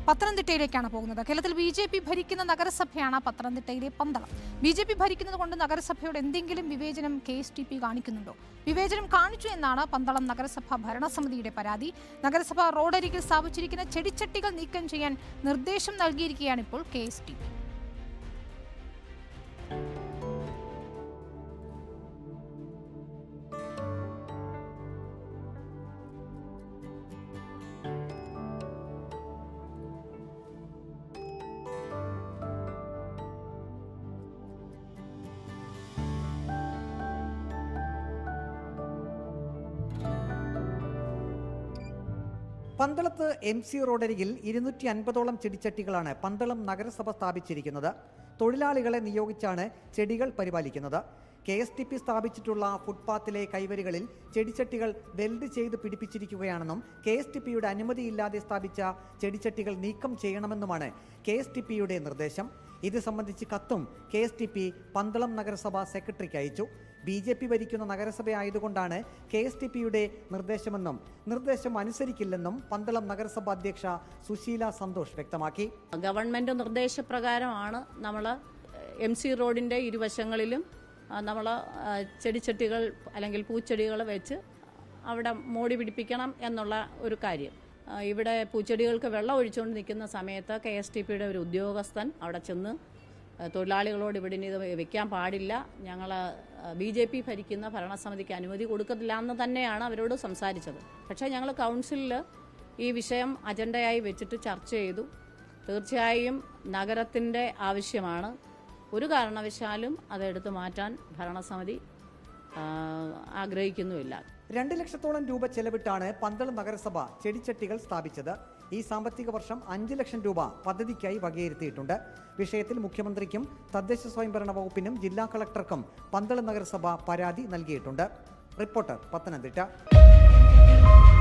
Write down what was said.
പത്തനംതിട്ടയിലേക്കാണ് പോകുന്നത്. കേരളത്തിൽ BJP ഭരിക്കുന്ന നഗരസഭയാണ് പത്തനംതിട്ടയിലെ പന്തളം. BJP ഭരിക്കുന്നത് കൊണ്ട് നഗരസഭയോട് എന്തെങ്കിലും വിവേചനം KSTP കാണിക്കുന്നുണ്ടോ? വിവേചനം കാണിച്ചു എന്നാണ് പന്തളം നഗരസഭ ഭരണസമിതിയുടെ പരാതി. നഗരസഭ റോഡരികിൽ സ്ഥാപിച്ചിരിക്കുന്ന ചെടിച്ചട്ടികൾ നീക്കം ചെയ്യാൻ നിർദ്ദേശം നൽകിയിരിക്കുകയാണ് ഇപ്പോൾ KSTP. പന്തളത്ത് MC റോഡരികിൽ 250ഓളം ചെടിച്ചട്ടികളാണ് പന്തളം നഗരസഭ സ്ഥാപിച്ചിരിക്കുന്നത്. തൊഴിലാളികളെ നിയോഗിച്ചാണ് ചെടികൾ പരിപാലിക്കുന്നത്. KSTP സ്ഥാപിച്ചിട്ടുള്ള ഫുട്പാത്തിലെ കൈവരികളിൽ ചെടിച്ചട്ടികൾ വെൽഡ് ചെയ്ത് പിടിപ്പിച്ചിരിക്കുകയാണെന്നും KSTPയുടെ അനുമതിയില്ലാതെ സ്ഥാപിച്ച ചെടിച്ചട്ടികൾ നീക്കം ചെയ്യണമെന്നുമാണ് KSTPയുടെ നിർദ്ദേശം. ഇത് സംബന്ധിച്ച് കത്തും KSTP പന്തളം നഗരസഭ സെക്രട്ടറിക്ക് അയച്ചു. BJP ഭരിക്കുന്ന നഗരസഭയായതുകൊണ്ടാണ് KSTPയുടെ നിർദ്ദേശമെന്നും നിർദ്ദേശം അനുസരിക്കില്ലെന്നും പന്തളം നഗരസഭ അധ്യക്ഷ സുശീല സന്തോഷ് വ്യക്തമാക്കി. ഗവൺമെന്റ് നിർദ്ദേശപ്രകാരമാണ് നമ്മൾ MC റോഡിന്റെ ഇരുവശങ്ങളിലും നമ്മൾ ചെടിച്ചട്ടികൾ അല്ലെങ്കിൽ പൂച്ചെടികൾ വെച്ച് അവിടെ മോടി പിടിപ്പിക്കണം എന്നുള്ള ഒരു കാര്യം. ഇവിടെ പൂച്ചെടികൾക്ക് വെള്ളം ഒഴിച്ചുകൊണ്ട് നിൽക്കുന്ന സമയത്ത് KSTPയുടെ ഒരു ഉദ്യോഗസ്ഥൻ അവിടെ ചെന്ന് തൊഴിലാളികളോട് ഇവിടെ ഇത് വെക്കാൻ പാടില്ല, ഞങ്ങൾ BJP ഭരിക്കുന്ന ഭരണസമിതിക്ക് അനുമതി കൊടുക്കത്തില്ല എന്ന് തന്നെയാണ് അവരോട് സംസാരിച്ചത്. പക്ഷേ ഞങ്ങൾ കൗൺസിലിൽ ഈ വിഷയം അജണ്ടയായി വെച്ചിട്ട് ചർച്ച ചെയ്തു. തീർച്ചയായും നഗരത്തിൻ്റെ ആവശ്യമാണ്. ഒരു കാരണവശാലും അതെടുത്തു മാറ്റാൻ ഭരണസമിതി ആഗ്രഹിക്കുന്നുമില്ല. 2 ലക്ഷത്തോളം രൂപ ചെലവിട്ടാണ് പന്തളം നഗരസഭ ചെടിച്ചട്ടികൾ സ്ഥാപിച്ചത്. ഈ സാമ്പത്തിക വർഷം 5 ലക്ഷം രൂപ പദ്ധതിക്കായി വകയിരുത്തിയിട്ടുണ്ട്. വിഷയത്തിൽ മുഖ്യമന്ത്രിക്കും തദ്ദേശ സ്വയംഭരണ വകുപ്പിനും ജില്ലാ കളക്ടർക്കും പന്തളം നഗരസഭ പരാതി നൽകിയിട്ടുണ്ട്. റിപ്പോർട്ടർ, പത്തനംതിട്ട.